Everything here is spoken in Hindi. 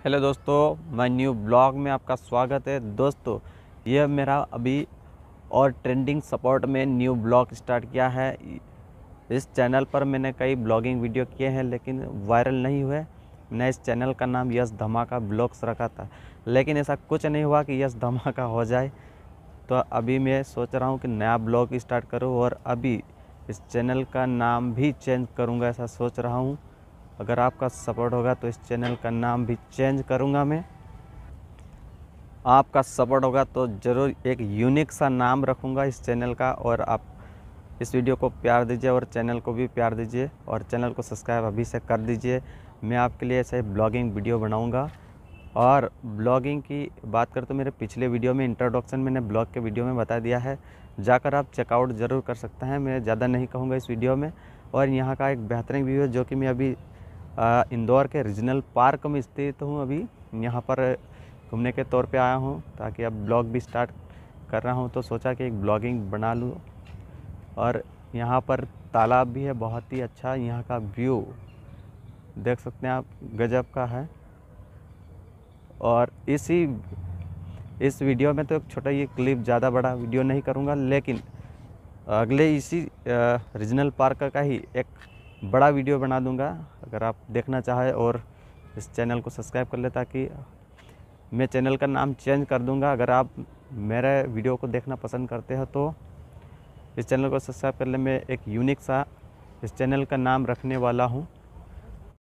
हेलो दोस्तों, मैं न्यू ब्लॉग में आपका स्वागत है। दोस्तों, यह मेरा अभी और ट्रेंडिंग सपोर्ट में न्यू ब्लॉग स्टार्ट किया है। इस चैनल पर मैंने कई ब्लॉगिंग वीडियो किए हैं लेकिन वायरल नहीं हुए। मैंने इस चैनल का नाम यश धमाका ब्लॉग्स रखा था, लेकिन ऐसा कुछ नहीं हुआ कि यश धमाका हो जाए। तो अभी मैं सोच रहा हूँ कि नया ब्लॉग स्टार्ट करूँ और अभी इस चैनल का नाम भी चेंज करूँगा, ऐसा सोच रहा हूँ। अगर आपका सपोर्ट होगा तो इस चैनल का नाम भी चेंज करूँगा मैं। आपका सपोर्ट होगा तो ज़रूर एक यूनिक सा नाम रखूँगा इस चैनल का। और आप इस वीडियो को प्यार दीजिए और चैनल को भी प्यार दीजिए और चैनल को सब्सक्राइब अभी से कर दीजिए। मैं आपके लिए ऐसे ब्लॉगिंग वीडियो बनाऊँगा। और ब्लॉगिंग की बात करें तो मेरे पिछले वीडियो में इंट्रोडक्शन मैंने ब्लॉग के वीडियो में बता दिया है, जाकर आप चेकआउट ज़रूर कर सकते हैं। मैं ज़्यादा नहीं कहूँगा इस वीडियो में। और यहाँ का एक बेहतरीन व्यू है जो कि मैं अभी इंदौर के रीजनल पार्क में स्थित हूँ। अभी यहाँ पर घूमने के तौर पे आया हूँ, ताकि अब ब्लॉग भी स्टार्ट कर रहा हूँ तो सोचा कि एक ब्लॉगिंग बना लूँ। और यहाँ पर तालाब भी है, बहुत ही अच्छा यहाँ का व्यू देख सकते हैं आप, गजब का है। और इस वीडियो में तो एक छोटा ये क्लिप, ज़्यादा बड़ा वीडियो नहीं करूँगा, लेकिन अगले इसी रीजनल पार्क का ही एक बड़ा वीडियो बना दूंगा। अगर आप देखना चाहें और इस चैनल को सब्सक्राइब कर ले, ताकि मैं चैनल का नाम चेंज कर दूंगा। अगर आप मेरे वीडियो को देखना पसंद करते हो तो इस चैनल को सब्सक्राइब कर ले। मैं एक यूनिक सा इस चैनल का नाम रखने वाला हूं।